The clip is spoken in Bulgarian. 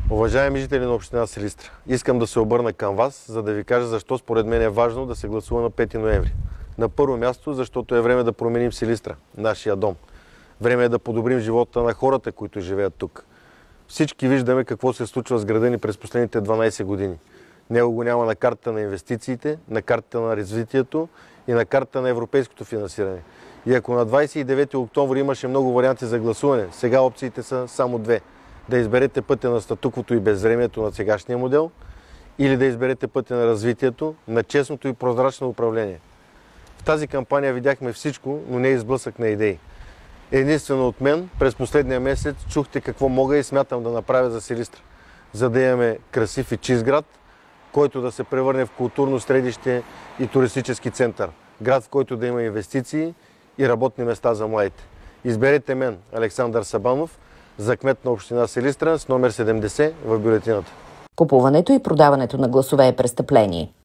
Уважаеми жители на община Силистра, искам да се обърна към вас, за да ви кажа защо според мен е важно да се гласува на 5 ноември. На първо място, защото е време да променим Силистра, нашия дом. Време е да подобрим живота на хората, които живеят тук. Всички виждаме какво се случва с града ни през последните 12 години. Него го няма на картата на инвестициите, на картата на развитието и на картата на европейското финансиране. И ако на 29 октомври имаше много варианти за гласуване, сега опциите са само две. Да изберете пътя на статуквото и безвремието на сегашния модел или да изберете пътя на развитието, на честното и прозрачно управление. В тази кампания видяхме всичко, но не изблъсък на идеи. Единствено от мен през последния месец чухте какво мога и смятам да направя за Силистра, за да имаме красив и чист град, който да се превърне в културно средище и туристически център. Град, в който да има инвестиции и работни места за младите. Изберете мен, Александър Сабанов, за кмет на община Силистра с номер 70 в бюлетината. Купуването и продаването на гласове е престъпление.